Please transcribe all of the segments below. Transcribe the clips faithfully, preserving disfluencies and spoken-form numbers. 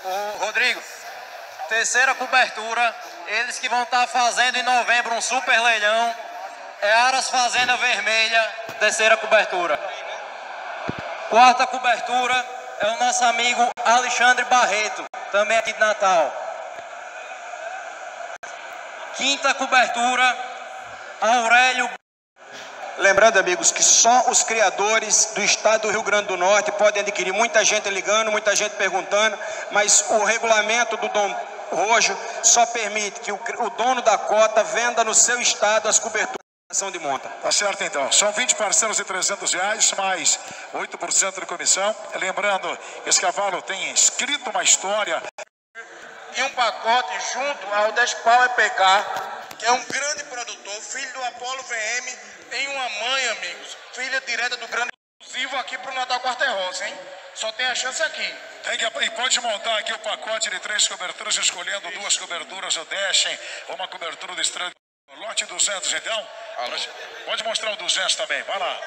Ô, Rodrigo, terceira cobertura, eles que vão estar fazendo em novembro um super leilão, é Aras Fazenda Vermelha, terceira cobertura. Quarta cobertura é o nosso amigo Alexandre Barreto, também aqui de Natal. Quinta cobertura, Aurélio. Lembrando, amigos, que só os criadores do estado do Rio Grande do Norte podem adquirir. Muita gente ligando, muita gente perguntando, mas o regulamento do Dom Rojo só permite que o, o dono da cota venda no seu estado as coberturas de ação de monta. Tá certo, então. São vinte parcelas de trezentos reais, mais oito por cento de comissão. Lembrando, esse cavalo tem escrito uma história. E um pacote junto ao Despau E P K, que é um grande produtor, filho do Apolo V M, tem uma mãe, amigos, filha direta do grande exclusivo aqui pro Natal Quarter-Roça, hein? Só tem a chance aqui. Tem que, e pode montar aqui o pacote de três coberturas, escolhendo duas coberturas, o Dashen, uma cobertura do estranho. Lote duzentos, então. Alô. Pode mostrar o duzentos também, vai lá.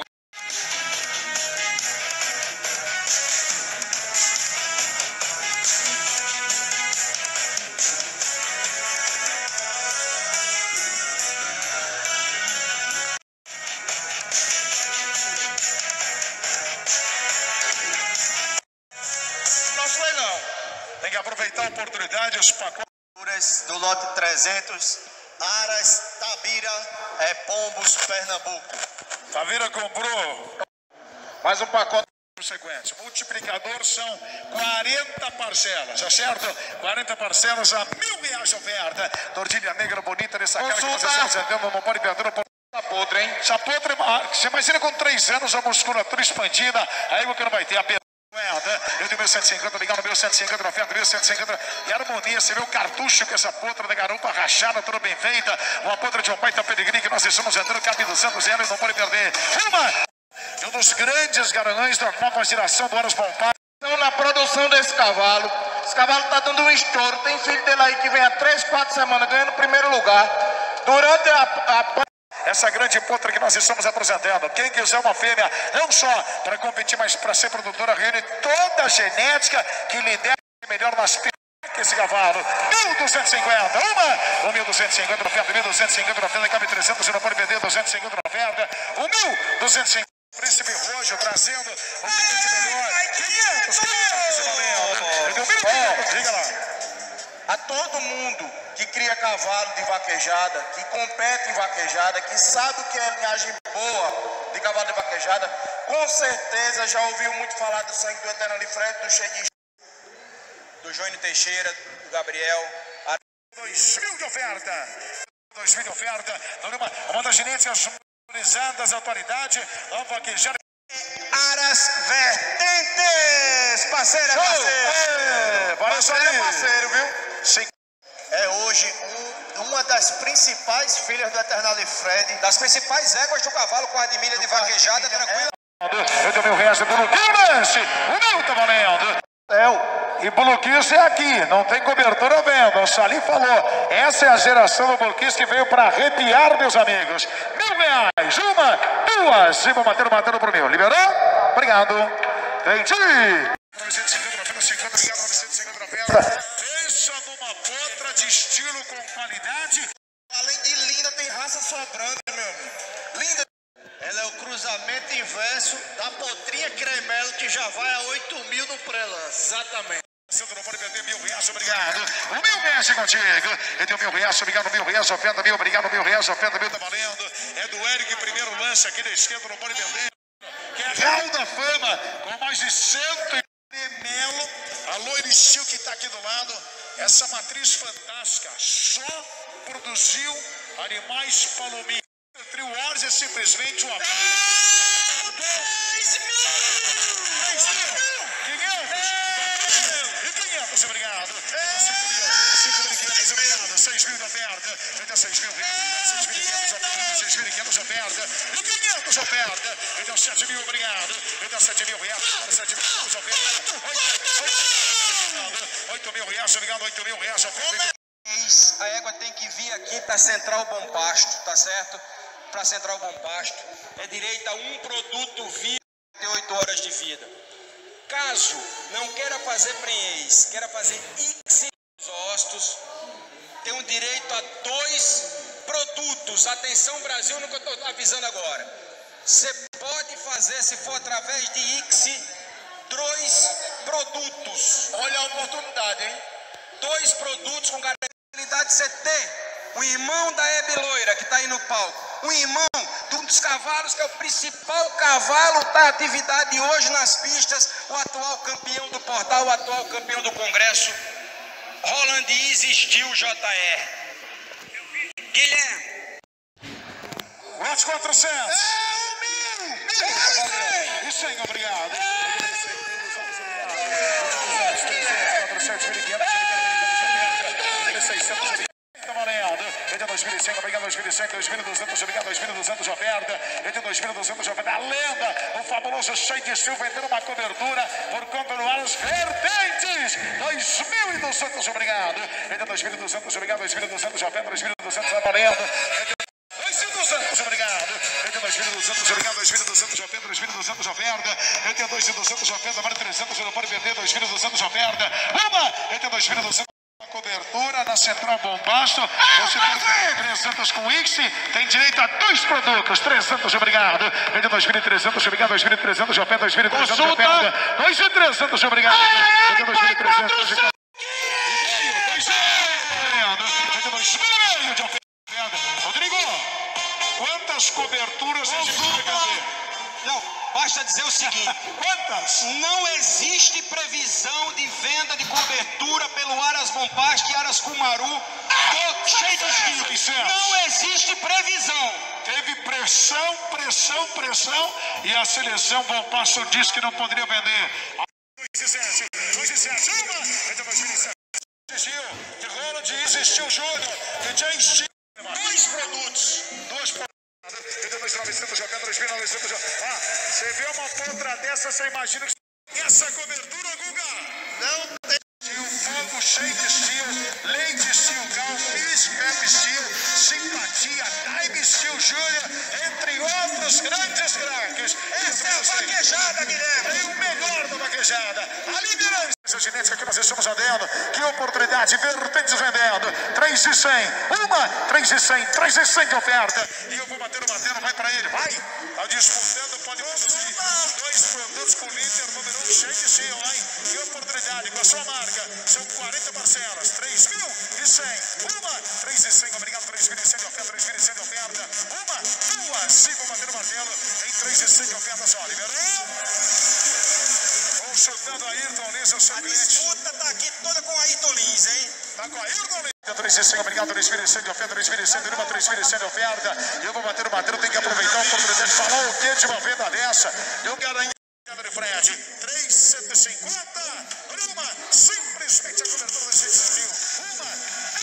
Tem que aproveitar a oportunidade, os pacotes do lote trezentos, Aras, Tabira, é, Pombos, Pernambuco. Tabira comprou mais um pacote sequência. Multiplicador são quarenta parcelas, tá certo? quarenta parcelas a mil reais de oferta. Tortilha negra bonita nessa cara que você está vendendo, não pode perder o Chapotre, hein? Chapotre, você imagina com três anos a musculatura expandida, aí o que não vai ter a pena. Eu tenho mil cento e cinquenta, ligado mil cento e cinquenta, oferta mil cento e cinquenta. E harmonia, você vê o cartucho que essa potra da garupa rachada, toda bem feita. Uma potra de um baita pedigree que nós estamos entrando, cabe duzentos reais, não pode perder. Uma! Um dos grandes garanhões da nova geração do Aras Pompar. Então, na produção desse cavalo, esse cavalo tá dando um estouro. Tem filho dele aí que vem há três, quatro semanas ganhando o primeiro lugar. Durante a, a... essa grande potra que nós estamos apresentando. Quem quiser uma fêmea, não só para competir, mas para ser produtora, reúne toda a genética que lhe der melhor nas pernas que esse cavalo. mil duzentos e cinquenta, uma, o mil duzentos e cinquenta, oferta, mil duzentos e cinquenta, oferta, cabe trezentos, você não pode perder, duzentos e cinquenta, oferta, o mil duzentos e cinquenta. Príncipe Roxo trazendo o que de melhor. quinhentos, quinhentos, diga lá. A todo mundo que cria cavalo de vaquejada, que compete em vaquejada, que sabe o que é linhagem boa de cavalo de vaquejada, com certeza já ouviu muito falar do sangue do Eterno Fred, do Cheguinho, do Joênio Teixeira, do Gabriel. dois mil de oferta. dois mil de oferta. Uma, uma das genéticas valorizadas da atualidade. A vaquejada. Aras Vertentes, parceiro, é parceiro. É, parceiro é parceiro, viu? Sim. É hoje um, uma das principais filhas do Eternal Fred, das principais éguas do cavalo com a de milha de vaquejada, tranquilo. Eu dou mil reais de Buluquice. O meu tá valendo. É, e Buluquice é aqui, não tem cobertura à venda. O Salim falou, essa é a geração do Buluquice que veio para arrepiar, meus amigos. Mil reais, uma, duas, e vou matando, matando pro mil. Liberou? Obrigado. Entendi. novecentos e cinquenta, novecentos e cinquenta, obrigado, novecentos e cinquenta, oferta. Fecha numa potra de estilo com qualidade. Além de linda, tem raça sobrando, meu amigo. Linda. Ela é o cruzamento inverso da potrinha cremelo que já vai a oito mil no pré-lance. Exatamente. Você não pode perder mil reais, obrigado. O mil mexe contigo. Eu tenho mil reais, obrigado, mil reais, oferta mil, obrigado, mil reais, oferta mil, tá valendo. É do Eric, primeiro lance aqui da esquerda, não pode perder. Que é Hall da Fama, com mais de cento e melo. A Loiricil que tá aqui do lado. Essa matriz fantástica só produziu animais palominhos. Trio Wars é simplesmente uma. dez quinhentos, obrigado. cinco mil e quinhentos, obrigado. seis mil de oferta. Vem seis mil reais. seis mil e quinhentos oferta. seis mil e quinhentos oferta. E quinhentos oferta. Vem sete mil, obrigado. Vem sete mil reais. sete mil oferta. oito mil reais, obrigado. oito mil reais oferta. A égua tem que vir aqui para Central Bom Pasto, tá certo? Para Central Bom Pasto. É direito a um produto vivo, tem oito horas de vida. Caso não queira fazer prenhez, queira fazer icse nos ostos, tem um direito a dois produtos. Atenção, Brasil, no que eu estou avisando agora. Você pode fazer, se for através de icse, dois produtos. Olha a oportunidade, hein? Dois produtos com garantia de você ter o irmão da Hebe Loira, que está aí no palco. O irmão de um dos cavalos, que é o principal cavalo da atividade hoje nas pistas, o atual campeão do portal, o atual campeão do congresso, Roland Easy Steel J R. Guilherme. Lote quatrocentos. É o meu! É E cem, obrigado. Tá valendo. É de dois mil e cem, obrigado, dois mil e cem, dois mil e duzentos, obrigado, dois mil e duzentos de oferta. É de dois mil e duzentos de oferta. A lenda, o fabuloso Shade Steel vendendo uma cobertura por conta do Aros Vertentes. dois mil e duzentos, obrigado. É de dois mil e duzentos, obrigado, dois mil e duzentos de oferta, dois mil e duzentos tá valendo. dois mil e duzentos, obrigado. Eu tenho dois mil e duzentos, obrigado. dois mil e duzentos de oferta, dois mil e duzentos de oferta. Eu tenho dois mil e duzentos de oferta, vale trezentos, eu não pode perder. dois mil e duzentos de oferta. Uma, eu tenho dois mil e duzentos. Cobertura na Central Bombasto. Você tem trezentos com X, tem direito a dois produtos. trezentos, obrigado. Eu tenho dois mil e trezentos, obrigado. dois mil e trezentos de oferta, dois mil e trezentos de oferta. dois mil e trezentos, obrigado. Eu tenho dois mil e trezentos de oferta. Rodrigo, quantas coberturas a gente vai fazer? Não, basta dizer o seguinte: Quantas? não existe previsão de venda de cobertura pelo Aras Bombast e Aras Kumaru do Shade Steel. Não existe previsão. Teve pressão, pressão, pressão e a seleção Bompasso disse que não poderia vender. dois e sete, dois e sete, uma, entre dois mil e sete. Existiu, de Roland existiu Júnior, de Jay Steel. Dois produtos, dois produtos. dois mil e novecentos de oferta, dois mil e novecentos de oferta. Ah, você vê uma pontra dessa, você imagina que essa cobertura, Guga, não tem. O fogo cheio de Steel, Leite Steel, Galfis, Pep Steel, Simpatia, Time Steel Júnior, entre outros grandes craques. Essa é a vaquejada, Guilherme. Tem o melhor da vaquejada. A liderança. Essa genética que nós estamos vendendo. Que oportunidade. Vertentes vendendo. três e cem. Uma. três e cem. três e cem de oferta. E eu vou bater o batendo. Vai para ele. Vai. Tá disputando. Pode produzir dois produtos com líder número um. Cheio de Steel, hein? Que oportunidade. Com a sua marca. São quarenta parcelas. três mil e cem. Uma. três e cem. Obrigado. três mil e cem de oferta. três mil e cem de oferta. Uma. Duas. Sim, vou bater o martelo. Em três e cem de oferta só. Liberou. Chutando a Ayrton Lins, o seu A cliente. disputa tá aqui toda com a Ayrton Lins, hein? Tá com a Ayrton Lins. três e cem, obrigado. três mil e cem de oferta, três mil e cem de uma, três mil e cem de oferta. Eu vou bater o batendo, tem que aproveitar a oportunidade. Falar o que de uma venda dessa? Eu garanto de Fred. três mil cento e cinquenta. Uma, simplesmente a cobertura do Steel. Uma,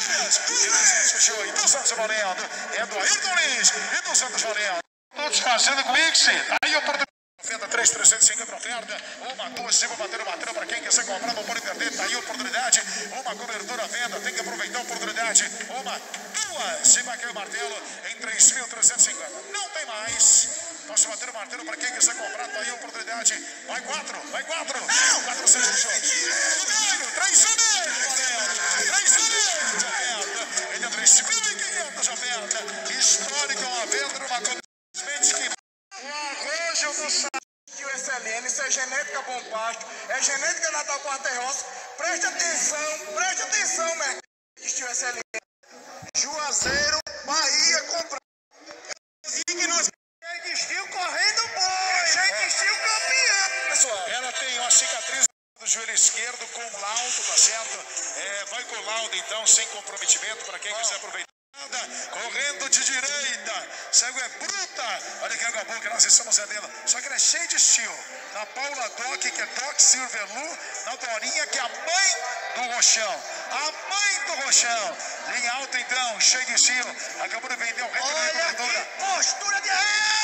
e duzentos valendo. É do Ayrton Lins e duzentos valendo. Todos fazendo com o X. Aí a oportunidade. Oferta três mil trezentos e cinquenta oferta. Uma, duas, cinco, bateram, bateram. Para quem quiser comprar, não pode perder. Tá aí a oportunidade. Uma cobertura à venda. Tem que aproveitar a oportunidade. Uma, duas, se vai cair o martelo em três mil trezentos e cinquenta. Não tem mais. Posso bater o martelo para quem quiser comprar. Tá aí a oportunidade. Vai quatro, vai quatro. Não, quatro, seis, oito. Três e meio. Três e meio de oferta. Ele é três mil e quinhentos de oferta. Histórico uma venda numa cobertura que. O arrojo do Steel S L N, isso é genética Bompasto, é genética Natal Quarta-Roça. Preste atenção, preste atenção, mercado de Steel S L N. Juazeiro, Bahia, comprar. Dignos de Steel correndo boi. Gente Steel campeão. Pessoal, ela tem uma cicatriz do joelho esquerdo com laudo, tá certo? É, vai com laudo então, sem comprometimento, para quem quiser aproveitar. Correndo de direita, cego é bruta. Olha que água boa que nós estamos vendendo. Só que ela é cheia de Steel. Na Paula Doc, que é Doc Silverlu. Na Dorinha, que é a mãe do Rochão. A mãe do Rochão. Linha alta então, cheia de Steel. Acabou de vender o resto da cobertura. Postura de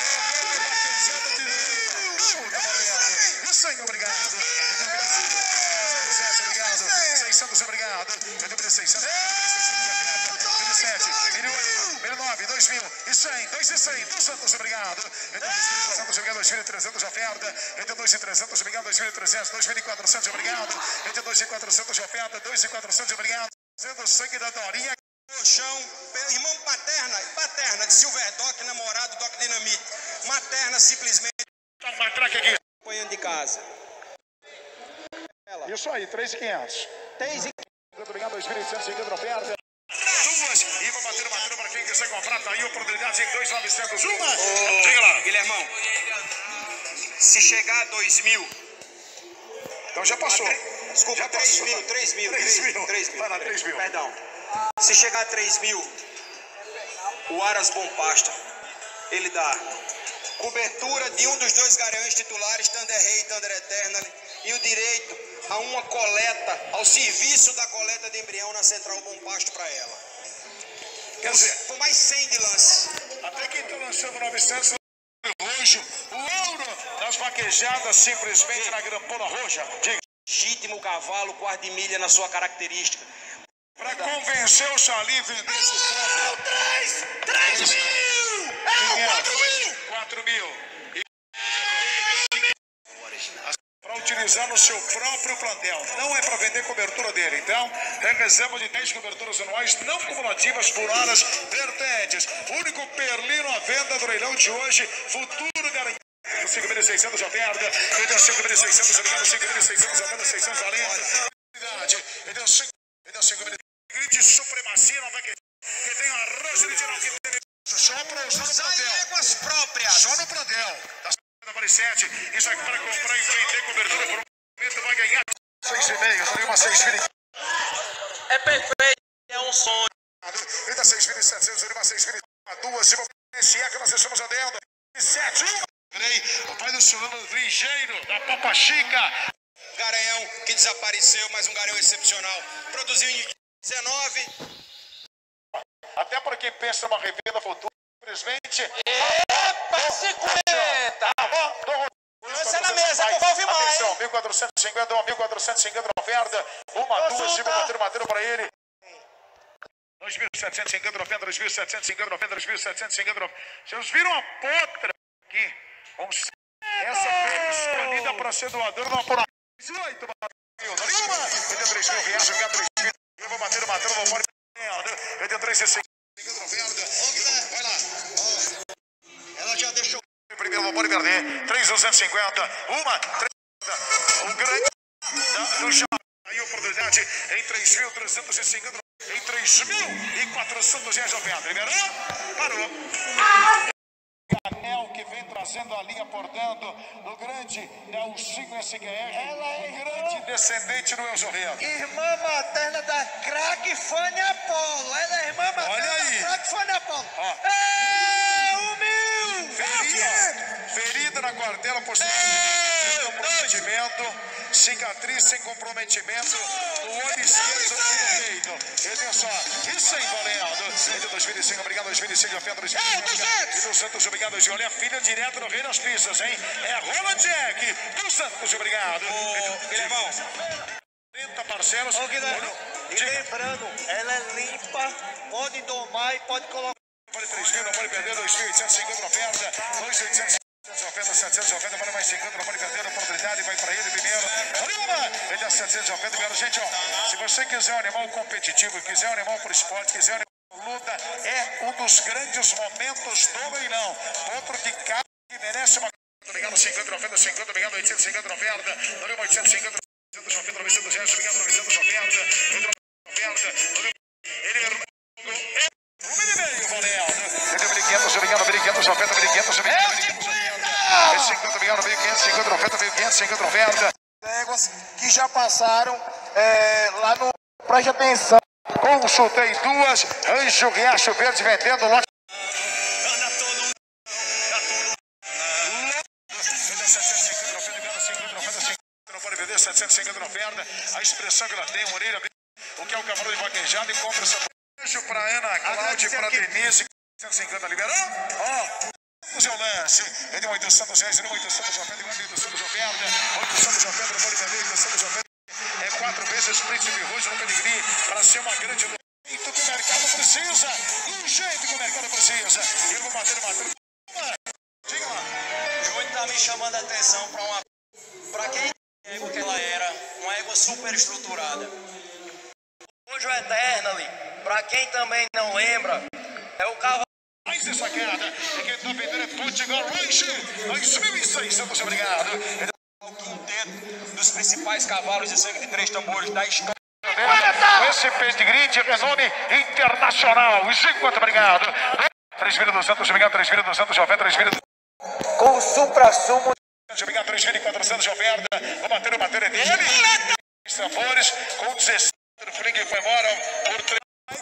Isso aí, obrigado. Obrigado. seiscentos, obrigado. Eu dei seiscentos. sete, mil e nove, dois mil e cem, dois mil e cem, dos Santos, obrigado. Entre dois mil e trezentos, obrigado, dois mil e trezentos, oferta. Entre dois mil e trezentos, obrigado, dois mil e trezentos, dois mil e quatrocentos, obrigado. Entre dois mil e quatrocentos, oferta, dois mil e quatrocentos, obrigado. Fazendo sangue da Dorinha. Colchão, irmão paterna, paterna de Silverdoc, namorado Doc Dinamite. Materna, simplesmente. Uma craque aqui. Acompanhando de casa. Isso aí, três mil e quinhentos. três e Muito obrigado, dois mil e cem, seguindo oferta. Duas, e vou bater, bater para quem quiser comprar. Tá aí, oportunidade em dois mil e novecentos. Uma. Ô, diga lá. Guilhermão, se chegar a dois mil. Então já passou. Desculpa, já três passou. mil, três mil, três mil. três mil. Vai lá, três mil. Perdão. Se chegar a três mil, o Aras Bom Pasta, ele dá cobertura de um dos dois garanhões titulares, Thunder Rei e Thunder Eternal, e o direito a uma coleta, ao serviço da coleta de embrião na Central Bom Pasto para ela. Quer dizer, por mais cem de lance. até quem está lançando novecentos hoje, o ouro das vaquejadas simplesmente na grampola roxa. Diga. Legítimo cavalo, quarto de milha na sua característica. Para convencer o Xali a vender esse Não, três! três mil! É, quatro mil! quatro mil. Para utilizar no seu próprio plantel. Não é para vender cobertura dele. Então, é reserva de dez coberturas anuais não cumulativas por horas vertentes. Único perlino à venda do leilão de hoje. Futuro garantido. cinco mil e seiscentos já perda. Ele deu cinco mil e seiscentos, obrigado. cinco mil e seiscentos, já venda seiscentos valendo. Ele deu cinco mil. Grande supremacia na vaqueira. Que tem arroz de tirar que tem. Só para usar no plantel. Éguas próprias. Só no plantel. Da Vale sete. Isso aqui para comprar e vender cobertura por um momento vai ganhar seis e meio. Falei uma seis mil. É perfeito, é um sonho. Ele dá seis mil e setecentos, ele dá seis mil e duas. E esse é que nós estamos andando. sete, um. O pai do Solano ligeiro da Papa Chica. Garanhão que desapareceu, mas um garanhão excepcional. Produziu em dezenove. Até para quem pensa numa revenda futura, simplesmente. Epa, cinquenta! Lança na mesa, que eu vou ouvir mais. Atenção, mil quatrocentos e cinquenta, mil quatrocentos e cinquenta na oferta. Uma, duas, cinco, bateram, bateram para ele. dois mil e setecentos e cinquenta na oferta, dois mil e setecentos e cinquenta na oferta, dois mil e setecentos e cinquenta na oferta. Vocês viram a potra aqui? Vamos... Essa foi escolhida para ser doadora numa por dezoito mil. Nenhuma! Ele deu três mil reais, eu três mil. Eu vou bater, bater, vou embora. Ele deu três mil e cinquenta. Vai lá. Ela já deixou. Primeiro, não pode perder. três mil duzentos e cinquenta. Uma, três. O grande do Japão. Aí a oportunidade em três mil trezentos e cinquenta. Em três mil e quatrocentos reais de oferta. Liberou? Parou. Anel que vem trazendo a linha, portanto, do grande Nelsinho S Q R. Ela é grande descendente do Elzo Reno. Irmã materna da craque Fânia Apolo. Ela é irmã materna Olha aí. da craque Fânia Apolo. Ó. É o mil! Ferida, ferida na quartela posterior. Sem comprometimento, cicatriz sem comprometimento no olho esquerdo do peito. Ele é só, isso aí, valendo. Ele dois mil e cinco, obrigado, dois mil e cinco, oferta dois mil e cinco. E do Santos, obrigado, de olhar, filha direto no Rei das Pistas, hein? É Roland Jack, do Santos, obrigado. Ô, Guilhermão. trinta parcelas. Ô, Guilherme, e lembrando, ela é limpa, pode domar e pode colocar. Vale três mil, não pode perder, dois mil oitocentos e cinquenta oferta, dois mil oitocentos e oferta, setecentos oferta, vale mais cinquenta, não pode perder a oportunidade, vai para ele primeiro. Olha, ele dá setecentos oferta, primeiro. Gente, ó, se você quiser um animal competitivo, quiser um animal por esporte, quiser um animal por luta, é um dos grandes momentos do leilão. Outro de carro que merece uma. Obrigado, cinquenta oferta, cinquenta, obrigado, oitocentos e cinquenta oferta, valeu, oitocentos e cinquenta, novecentos oferta, novecentos reais, obrigado, novecentos oferta, oferta, ele é. Um milho e meio, valendo. Ele é mil e quinhentos, obrigado, mil e quinhentos, oferta, mil e quinhentos, obrigado, mil e quinhentos, oferta. cinquenta, obrigado, mil e quinhentos, cinquenta, oferta, mil e quinhentos, cinquenta, oferta. Éguas que já passaram é, lá no. Preste atenção. Consultei duas, Anjo Riacho Verde vendendo lote. Não pode vender, setecentos e cinquenta na oferta. A expressão que ela tem, uma orelha, o que é o cavalo de vaquejada e compra essa. Beijo para Ana Cláudia e para Denise. setecentos e cinquenta, liberou? Ó. O seu lance, ele deu oitocentos reais, ele deu oitocentos oferta, oitocentos oferta, oitocentos oferta, não pode vender, oitocentos oferta. É quatro vezes Príncipe Russo no pedigree para ser uma grande. Muito que o mercado precisa. precisa, do jeito que o mercado precisa. Eu vou bater, bater. Diga lá. Hoje tá me chamando a atenção para uma. Para quem égua que ela era, uma égua super estruturada. Hoje o Eternally, para quem também não lembra, é o cavalo. Mais destacada, e quem tá vendendo é Portugal Range, dois mil e seiscentos, obrigado. O quinteto dos principais cavalos de sangue de três tambores da história. Com esse pedigree de renome internacional, Gico, obrigado. três mil e duzentos, obrigado, três mil e duzentos, Jovem, três mil e duzentos. Com o supra-sumo. Obrigado, três mil e quatrocentos, Jovem. Vou bater, bater é dele. Sabores, com dezesseis, o Fring foi embora por três.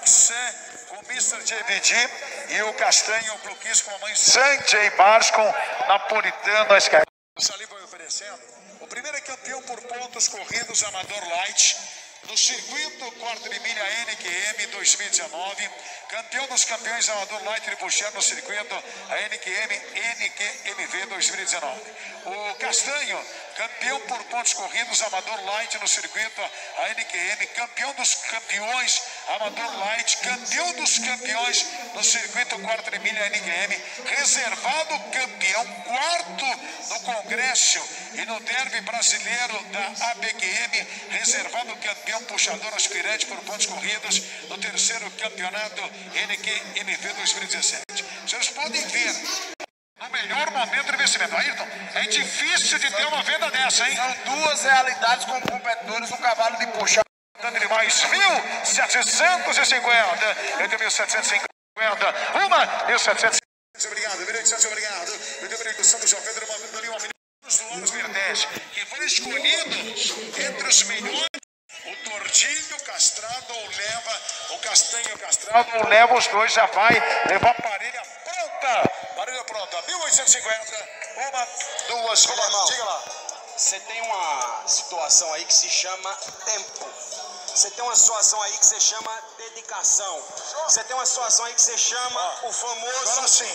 Com o mister J B G e o Castanho Blue Kiss com a mãe Sanjay Bars com Napolitano Sky. O Salim vai oferecendo. O primeiro é campeão por pontos corridos Amador Light no circuito quarto de milha N Q M dois mil e dezenove. Campeão dos campeões Amador Light de Bucher no circuito a N Q M N Q M V dois mil e dezenove. O Castanho, campeão por pontos corridos Amador Light no circuito a N Q M, campeão dos campeões Amador Light, campeão dos campeões no circuito quarto de milha N Q M, reservado campeão quarto no Congresso e no derby brasileiro da A B Q M, reservado campeão puxador aspirante por pontos corridos no terceiro campeonato N Q M V dois mil e dezessete. Vocês podem ver no melhor momento de investimento. Ayrton, é difícil de ter uma venda dessa, hein? São duas realidades com competidores no cavalo de puxar. De mais mil setecentos e cinquenta, entre mil setecentos e cinquenta, uma, mil setecentos e cinquenta. Obrigado, mil e oitocentos, obrigado. Eu tenho a Santos Jovem, mandando ali uma milhão dos anos Verdes, que foram escolhidos entre os melhores. O Tordilho castrado ou leva o Castanho castrado ou leva os dois, já vai levar a parelha pronta. Parelha pronta, mil oitocentos e cinquenta, uma, duas, Irmão, diga lá. Você tem uma situação aí que se chama tempo. Você tem uma situação aí que se chama dedicação. Você tem uma situação aí que se chama o famoso Agora sim.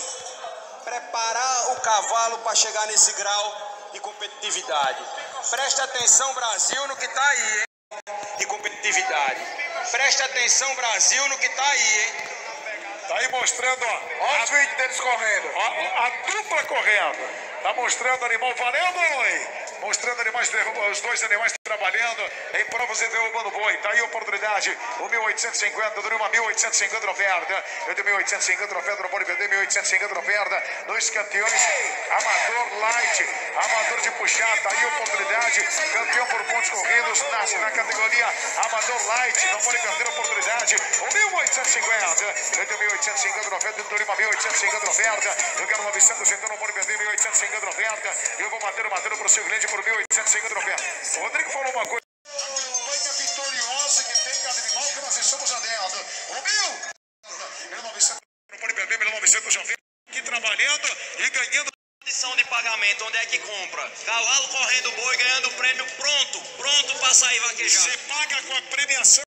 preparar o cavalo para chegar nesse grau de competitividade. Preste atenção, Brasil, no que tá aí, hein? De competitividade. Preste atenção, Brasil, no que tá aí, hein? Tá aí mostrando, ó. Olha os vídeos deles correndo. A, a dupla correndo. Tá mostrando animal valendo, oi? Mostrando animais, os dois animais trabalhando em provas e derrubando boi. Tá aí a oportunidade. O mil oitocentos e cinquenta, durou uma mil oitocentos e cinquenta oferta. Eu tenho mil oitocentos e cinquenta oferta, não pode perder. mil oitocentos e cinquenta oferta. Dois campeões. Amador Light, Amador de puxar. Tá aí a oportunidade. Campeão por pontos corridos na, na categoria Amador Light. Não pode perder a oportunidade. O mil oitocentos e cinquenta. Eu tenho mil oitocentos e cinquenta oferta. Eu tenho uma mil oitocentos e cinquenta oferta. Eu quero novecentos, então não pode perder. mil oitocentos e cinquenta oferta. Eu vou bater, batendo para o seu cliente por mil oitocentos e cinquenta oferta. O Rodrigo falou uma coisa. A campanha vitoriosa que tem cada animal que nós estamos adendo. O mil. mil novecentos, não pode perder. mil novecentos já vem aqui trabalhando e ganhando. Condição de pagamento, onde é que compra? Cavalo correndo boi, ganhando prêmio pronto, pronto para sair vaquejado. Você paga com a premiação.